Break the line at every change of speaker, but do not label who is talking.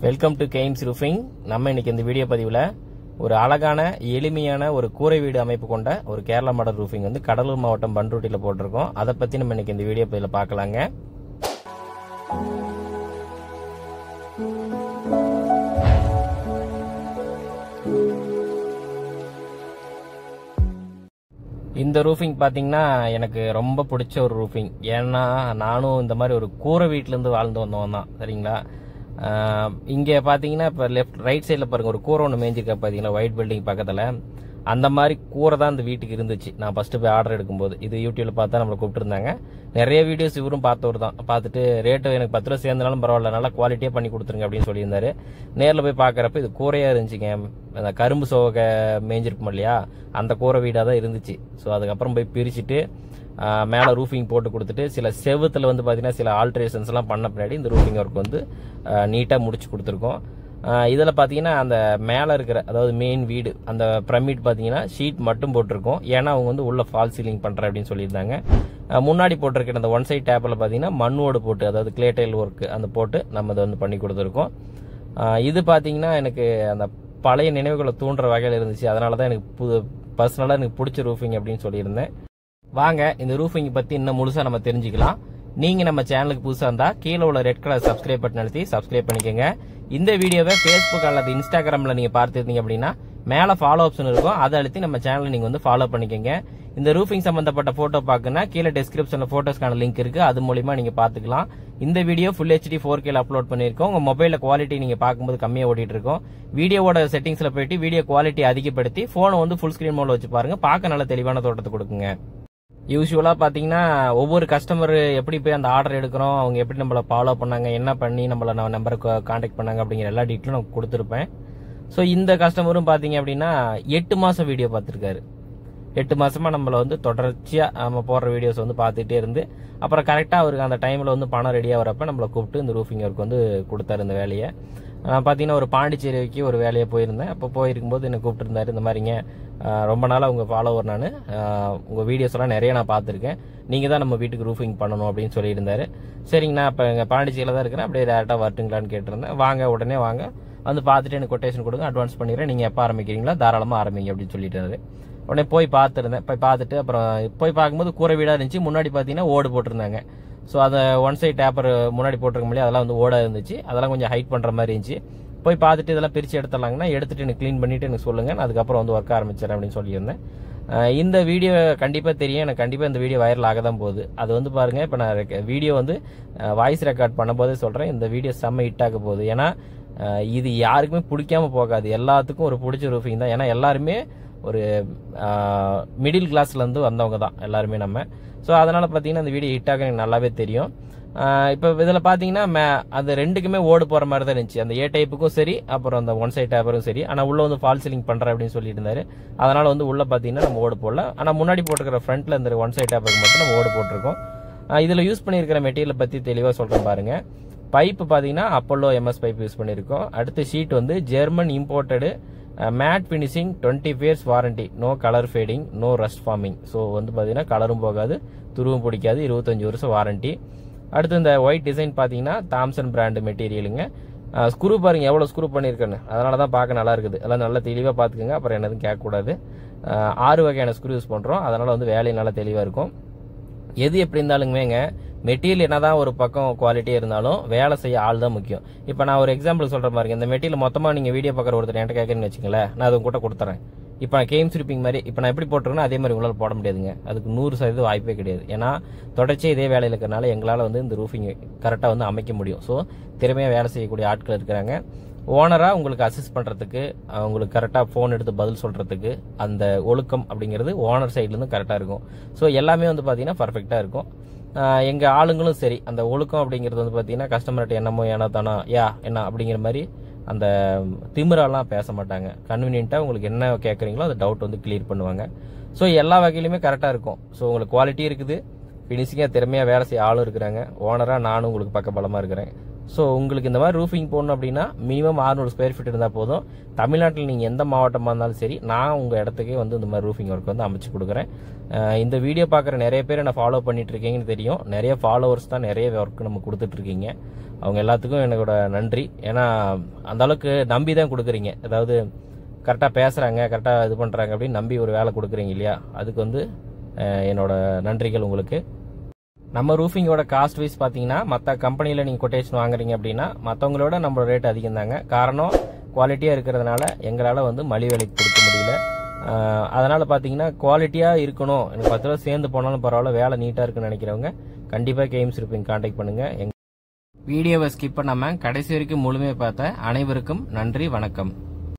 Welcome to கெய்ம்ஸ் roofing. நம்ம இன்னைக்கு இந்த வீடியோ பதிவில் ஒரு அழகான எளிமையான ஒரு கூரை வீடு அமைப்பு கொண்ட ஒரு கேரளா மாடல் ரூஃபிங் வந்து கடலூர் மாவட்டம் பண்ருட்டியில் போட்டிருக்கோம். அதை பற்றி நம்ம இன்னைக்கு இந்த வீடியோ பதிவில் பார்க்கலாங்க. இந்த ரூஃபிங் பார்த்தீங்கன்னா எனக்கு ரொம்ப பிடிச்ச ஒரு ரூஃபிங். ஏன்னா நானும் இந்த மாதிரி ஒரு கூரை வீட்டிலேருந்து வாழ்ந்து வந்தவன் தான். சரிங்களா? இங்கே பார்த்தீங்கன்னா இப்போ ரைட் சைடில் பாருங்கள், ஒரு கூரை ஒன்று மேய்ஞ்சிருக்கா பார்த்தீங்களா, ஒயிட் பில்டிங் பக்கத்தில். அந்த மாதிரி கூரை தான் இந்த வீட்டுக்கு இருந்துச்சு நான் ஃபஸ்ட்டு போய் ஆர்டர் எடுக்கும்போது. இது யூடியூப்பில் பார்த்தா நம்மளை கூப்பிட்டுருந்தாங்க. நிறைய வீடியோஸ் இவரும் பார்த்தவர் தான். பார்த்துட்டு ரேட்டு எனக்கு 10 ரூபா சேர்ந்தாலும் பரவாயில்ல, நல்லா குவாலிட்டியாக பண்ணி கொடுத்துருங்க அப்படின்னு சொல்லியிருந்தாரு. நேரில் போய் பார்க்குறப்ப இது கூரையாக இருந்துச்சுங்க. அந்த கரும்பு சோகை மேய்ஞ்சிருப்போம் இல்லையா, அந்த கூரை வீடாக தான் இருந்துச்சு. ஸோ அதுக்கப்புறம் போய் பிரிச்சுட்டு மேலே ரூஃபிங் போட்டு கொடுத்துட்டு சில செவத்தில் வந்து பார்த்தீங்கன்னா சில ஆல்ட்ரேஷன்ஸ்லாம் பண்ண பின்னாடி இந்த ரூஃபிங் ஒர்க் வந்து நீட்டாக முடிச்சு கொடுத்துருக்கோம். இதில் பார்த்தீங்கன்னா அந்த மேலே இருக்கிற, அதாவது மெயின் வீடு, அந்த பிரமிட் பார்த்தீங்கன்னா ஷீட் மட்டும் போட்டிருக்கோம். ஏன்னா அவங்க வந்து உள்ள ஃபால் சீலிங் பண்ணுறேன் அப்படின்னு சொல்லியிருந்தாங்க. முன்னாடி போட்டிருக்கிற அந்த ஒன் சைட் டேப்பில் பார்த்தீங்கன்னா மண்ணோடு போட்டு, அதாவது கிளே டைல் ஒர்க்கு அந்த போட்டு நம்ம இதை வந்து பண்ணி கொடுத்துருக்கோம். இது பார்த்தீங்கன்னா எனக்கு அந்த பழைய நினைவுகளை தூண்டுற வகையில் இருந்துச்சு. அதனால தான் எனக்கு பர்சனலாக எனக்கு பிடிச்ச ரூஃபிங் அப்படின்னு சொல்லியிருந்தேன். வாங்க இந்த ரூஃபிங் பற்றி இன்னும் முழுசாக நம்ம தெரிஞ்சுக்கலாம். நீங்கள் நம்ம சேனலுக்கு புதுசாக இருந்தால் கீழே உள்ள ரெட் கலர் சப்ஸ்கிரைப் பட்டன் அழுத்தி சப்ஸ்கிரைப் பண்ணிக்கோங்க. இந்த வீடியோவை ஃபேஸ்புக் அல்லது இன்ஸ்டாகிராமில் நீங்கள் பார்த்துருந்தீங்க அப்படின்னா மேலே ஃபாலோ ஆப்ஷன் இருக்கும், அதை அழுத்தி நம்ம சேனலை நீங்கள் வந்து ஃபாலோ பண்ணிக்கோங்க. இந்த ரூஃபிங் சம்பந்தப்பட்ட ஃபோட்டோ பார்க்கணும்னா கீழே டிஸ்கிரிப்ஷனில் ஃபோட்டோஸ்க்கான லிங்க் இருக்குது, அது மூலிமா நீங்கள் பார்த்துக்கலாம். இந்த video full HD 4K upload பண்ணியிருக்கோம். உங்கள் மொபைலில் குவாலிட்டி நீங்கள் பார்க்கும்போது கம்மியாக ஓடிட்டு இருக்கோம். வீடியோவோட செட்டிங்ஸில் போயிட்டு வீடியோ குவாலிட்டி அதிகப்படுத்தி ஃபோனை வந்து ஃபுல் ஸ்க்ரீன் மோடில் வச்சு பாருங்கள், பார்க்க நல்ல தெளிவான தோட்டத்தை கொடுக்குங்க. யூஸ்வலாக பார்த்தீங்கன்னா ஒவ்வொரு கஸ்டமர் எப்படி போய் அந்த ஆர்டர் எடுக்கிறோம், அவங்க எப்படி நம்மளை ஃபாலோ பண்ணாங்க, என்ன பண்ணி நம்மளை நம்பருக்கு கான்டாக்ட் பண்ணாங்க அப்படிங்கிற எல்லா டீட்டெயிலும் நான் கொடுத்துருப்பேன். ஸோ இந்த கஸ்டமரும் பார்த்தீங்க அப்படின்னா 8 மாதம் வீடியோ பார்த்துருக்காரு. 8 மாதமாக நம்மளை வந்து தொடர்ச்சியாக நம்ம போடுற வீடியோஸ் வந்து பார்த்துட்டே இருந்து அப்புறம் கரெக்டாக அவருக்கு அந்த டைமில் வந்து பணம் ரெடியாக வரப்போ நம்மளை கூப்பிட்டு இந்த ரூஃபிங் ஒர்க் வந்து கொடுத்தாரு இந்த வேலையை. பார்த்தீங்கன்னா ஒரு பாண்டிச்சேரிக்கு ஒரு வேலையை போயிருந்தேன். அப்போ போயிருக்கும்போது என்னை கூப்பிட்டுருந்தாரு. இந்த மாதிரிங்க ரொம்ப நாளாக உங்கள் ஃபாலோவர், நான் உங்கள் வீடியோஸ் எல்லாம் நிறைய நான் பார்த்துருக்கேன், நீங்கள் தான் நம்ம வீட்டுக்கு ரூஃபிங் பண்ணணும் அப்படின்னு சொல்லியிருந்தாரு. சரிங்கண்ணா, இப்போ எங்கள் பாண்டிச்சேரியில் தான் இருக்கிறேன், அப்படியே டேரெக்டாக வரட்டுங்களான்னு கேட்டிருந்தேன். வாங்க, உடனே வாங்க, வந்து பார்த்துட்டு எனக்கு கொட்டேஷன் கொடுங்க, அட்வான்ஸ் பண்ணிடுறேன், நீங்கள் எப்போ ஆரம்பிக்கிறீங்களா தாராளமாக ஆரம்பிங்க அப்படின்னு சொல்லிட்டாரு. உடனே போய் பார்த்துருந்தேன். போய் பார்த்துட்டு அப்புறம் போய் பார்க்கும்போது கூரை வீடாக இருந்துச்சு. முன்னாடி பார்த்தீங்கன்னா ஓடு போட்டிருந்தாங்க. ஸோ அதை ஒன் சைட் டேப்பர் முன்னாடி போட்டிருக்க முடியாது, அதெல்லாம் வந்து ஓடாக இருந்துச்சு. அதெல்லாம் கொஞ்சம் ஹைட் பண்ணுற மாதிரி இருந்துச்சு. போய் பார்த்துட்டு இதெல்லாம் பிரித்து எடுத்துடலாங்கன்னா எடுத்துட்டு எனக்கு க்ளீன் பண்ணிவிட்டு எனக்கு சொல்லுங்கள், நான் அதுக்கப்புறம் வந்து ஒர்க் ஆரம்பிச்சிடறேன் அப்படின்னு சொல்லியிருந்தேன். இந்த வீடியோ கண்டிப்பாக தெரியும், எனக்கு கண்டிப்பாக இந்த வீடியோ வைரல் ஆக தான் போகுது. அது வந்து பாருங்கள், இப்போ நான் வீடியோ வந்து வாய்ஸ் ரெக்கார்ட் பண்ணும்போதே சொல்கிறேன், இந்த வீடியோ செம்ம ஹிட் ஆக போகுது. ஏன்னா இது யாருக்குமே பிடிக்காம போகாது, எல்லாத்துக்கும் ஒரு பிடிச்ச ரூஃபிங் தான். ஏன்னா எல்லாருமே ஒரு மிடில் கிளாஸ்லேருந்து வந்தவங்க தான் எல்லாருமே நம்ம. ஸோ அதனால் பார்த்தீங்கன்னா இந்த வீடியோ ஹிட் ஆக எனக்கு நல்லாவே தெரியும். இப்போ இதில் பார்த்தீங்கன்னா அது ரெண்டுக்குமே ஓடு போகிற மாதிரி தான் இருந்துச்சு. அந்த ஏ டைப்புக்கும் சரி, அப்புறம் அந்த ஒன் சைட் டேப்பரும் சரி. ஆனால் உள்ளே வந்து ஃபால் சீலிங் பண்ணுறேன் அப்படின்னு சொல்லிட்டு இருந்தாரு. அதனால் வந்து உள்ளே பார்த்தீங்கன்னா நம்ம ஓடு போடல. ஆனால் முன்னாடி போட்டுக்கிற ஃப்ரண்ட்டில் இந்த ஒன் சைட் டேப்பருக்கு மட்டும் நம்ம ஓடு போட்டிருக்கோம். இதில் யூஸ் பண்ணியிருக்கிற மெட்டீரியலை பற்றி தெளிவாக சொல்கிறேன் பாருங்கள். பைப்பு பார்த்தீங்கன்னா அப்போலோ MS பைப் யூஸ் பண்ணியிருக்கோம். அடுத்த ஷீட் வந்து German imported matte finishing, 20 years warranty, no colour fading, no rust forming. So வந்து பார்த்தீங்கன்னா கலரும் போகாது, துருவும் பிடிக்காது, 25 வருஷம் வாரண்டி. அடுத்து இந்த ஒயிட் டிசைன் பார்த்தீங்கன்னா தாம்சன் பிராண்டு மெட்டீரியலுங்க. ஸ்க்ரூ பாருங்கள் எவ்வளோ ஸ்க்ரூ பண்ணியிருக்கேன்னு, அதனால தான் பார்க்க நல்லா இருக்குது. அதெல்லாம் நல்லா தெளிவாக பார்த்துக்குங்க, அப்புறம் என்னதும் கேட்கக்கூடாது. 6 வகையான ஸ்க்ரூ யூஸ் பண்ணுறோம், அதனால் வந்து வேலையும் நல்லா தெளிவாக இருக்கும். எது எப்படி இருந்தாலுமேங்க, மெட்டீரியல் என்னதான் ஒரு பக்கம் குவாலிட்டியாக இருந்தாலும் வேலை செய்ய ஆள் தான் முக்கியம். இப்போ நான் ஒரு எக்ஸாம்பிள் சொல்கிற மாதிரி, இந்த மெட்டீரியல் மொத்தமாக நீங்கள் வீடியோ பார்க்குற ஒருத்தர் என்கிட்ட கேட்குறேன்னு வச்சுங்களேன், நான் அதை கூட கொடுத்துறேன். இப்போ நான் கெய்ம்ஸ் ரூஃபிங் மாதிரி இப்போ நான் எப்படி போட்டிருக்கேன்னா அதே மாதிரி உங்களால் போட முடியாதுங்க. அதுக்கு 100% வாய்ப்பே கிடையாது. ஏன்னா தொடர்ச்சி இதே வேலையில் இருக்கிறனால எங்களால் வந்து இந்த ரூஃபிங் கரெக்டாக வந்து அமைக்க முடியும். ஸோ திறமையாக வேலை செய்யக்கூடிய ஆட்கள் இருக்கிறாங்க. ஓனராக உங்களுக்கு அசிஸ்ட் பண்ணுறதுக்கு, உங்களுக்கு கரெக்டாக ஃபோன் எடுத்து பதில் சொல்கிறதுக்கு, அந்த ஒழுக்கம் அப்படிங்கிறது ஓனர் சைட்லேருந்து கரெக்டாக இருக்கும். ஸோ எல்லாமே வந்து பார்த்தீங்கன்னா பர்ஃபெக்டாக இருக்கும். எங்கள் ஆளுங்களும் சரி, அந்த ஒழுக்கம் அப்படிங்கிறது வந்து பார்த்தீங்கன்னா கஸ்டமர்கிட்ட என்னமோ ஏன்னா தானா என்ன அப்படிங்கிற மாதிரி அந்த திமிரெல்லாம் பேச மாட்டாங்க. கன்வீனியன்ட்டாக உங்களுக்கு என்ன கேட்குறீங்களோ அந்த டவுட் வந்து கிளியர் பண்ணுவாங்க. ஸோ எல்லா வகையிலுமே கரெக்டாக இருக்கும். ஸோ உங்களுக்கு குவாலிட்டி இருக்குது, ஃபினிஷிங்காக திறமையாக வேலை செய்ய ஆளும் இருக்கிறாங்க. ஓனராக நானும் உங்களுக்கு பக்க பலமாக இருக்கிறேன். ஸோ உங்களுக்கு இந்த மாதிரி ரூஃபிங் போடணும் அப்படின்னா மினிமம் 600 ஸ்கொயர் ஃபீட் இருந்தால் போதும். தமிழ்நாட்டில் நீங்கள் எந்த மாவட்டமாக இருந்தாலும் சரி, நான் உங்கள் இடத்துக்கே வந்து இந்த மாதிரி ரூஃபிங் ஒர்க் வந்து அமைச்சு கொடுக்குறேன். இந்த வீடியோ பார்க்குற நிறைய பேர் என்ன ஃபாலோ பண்ணிட்டு இருக்கீங்கன்னு தெரியும். நிறைய ஃபாலோவர்ஸ் தான் நிறைய ஒர்க் நம்ம கொடுத்துட்ருக்கீங்க. அவங்க எல்லாத்துக்கும் என்னோட நன்றி. ஏன்னா அந்த அளவுக்கு நம்பி தான் கொடுக்குறீங்க. அதாவது கரெக்டாக பேசுகிறாங்க, கரெக்டாக இது பண்ணுறாங்க அப்படின்னு நம்பி ஒரு வேலை கொடுக்குறீங்க இல்லையா, அதுக்கு வந்து என்னோட நன்றிகள் உங்களுக்கு. நம்ம ரூஃபிங்கோட காஸ்ட் வைஸ் பார்த்தீங்கன்னா மற்ற கம்பெனியில் நீங்கள் கொட்டேஷன் வாங்குறீங்க அப்படின்னா மற்றவங்களோட நம்மளோட ரேட் அதிகம் தாங்க. காரணம் குவாலிட்டியாக இருக்கிறதுனால எங்களால் வந்து மலிவு விலைக்கு கொடுக்க முடியல. அதனால் பார்த்தீங்கன்னா குவாலிட்டியாக இருக்கணும், எனக்கு 10 ரூபா சேர்ந்து போனாலும் பரவாயில்ல, வேலை நீட்டாக இருக்குன்னு நினைக்கிறவங்க கண்டிப்பாக கேஎம்சி ரூஃபிங் கான்டாக்ட் பண்ணுங்கள். வீடியோவை ஸ்கிப் பண்ணாமல் கடைசி வரைக்கும் முழுமையாக பார்த்த அனைவருக்கும் நன்றி, வணக்கம்.